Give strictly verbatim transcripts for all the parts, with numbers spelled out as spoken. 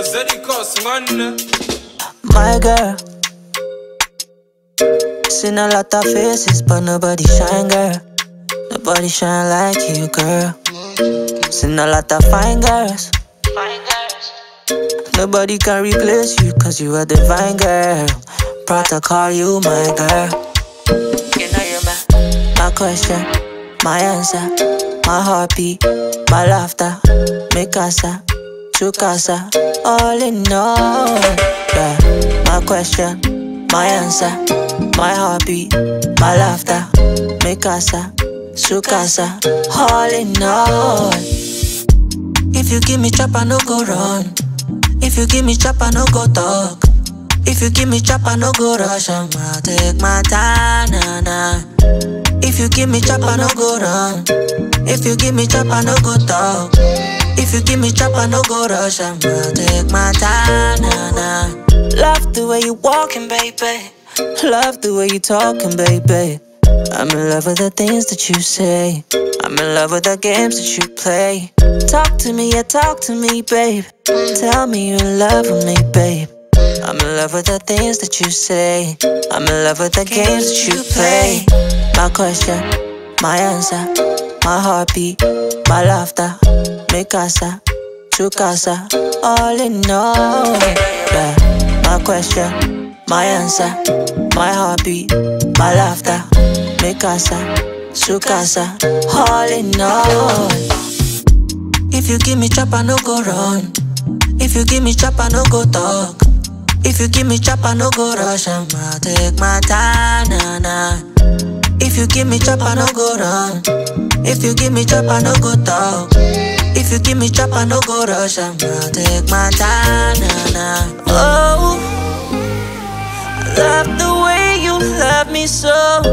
My girl, seen a lot of faces, but nobody shine, girl. Nobody shine like you, girl. Seen a lot of fine girls, nobody can replace you, cause you are divine, girl. Proud to call you my girl. You know you're my, my question, my answer, my heartbeat, my laughter, mi casa, tu casa, all in all. Yeah. My question, my answer, my heartbeat, my laughter, mi casa, su casa, all in all. If you give me chop, I no go run. If you give me chop, I no go talk. If you give me chop, I no go rush. I'ma take my time, nah, nah. If you give me chop, I no go run. If you give me chop, I no go talk. If you give me chop, I no go rush. I'ma take my time, nah, nah. Love the way you walking, baby. Love the way you talking, baby. I'm in love with the things that you say. I'm in love with the games that you play. Talk to me, yeah, talk to me, babe. Tell me you're in love with me, babe. I'm in love with the things that you say. I'm in love with the games that you play. My question, my answer, my heartbeat, my laughter, mi casa, tu casa, all in all. Yeah. My question, my answer, my heartbeat, my laughter, mi casa, su casa, all in all. If you give me chop, I no go run. If you give me chop, I no go talk. If you give me chop, I no go rush. I'ma take my time, nah, nah. If you give me chop, I no go run. If you give me chop, I no go talk. If you give me chop, I no go rush. I'ma take my time, nah, nah. Oh, I love the way you love me so.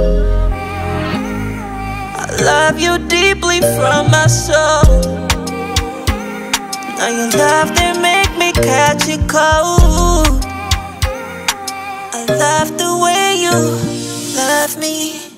I love you deeply from my soul. Now your love, they make me catch it cold. I love the way you love me.